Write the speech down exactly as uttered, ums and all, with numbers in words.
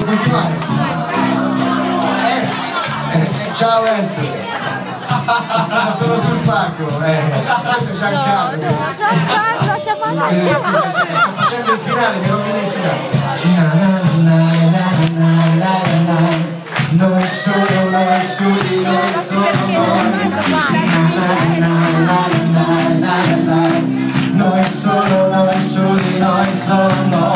continuare? Eh, eh, ciao Enzo. Aspetta, sono sul palco. Eh, questo è Giancarlo. No, no, Giancarlo, ha chiamato. Eh, scusa, sto facendo il finale, mi rovino il finale. Noi solo, noi su di noi, solo noi. Noi solo, noi su di noi, solo noi.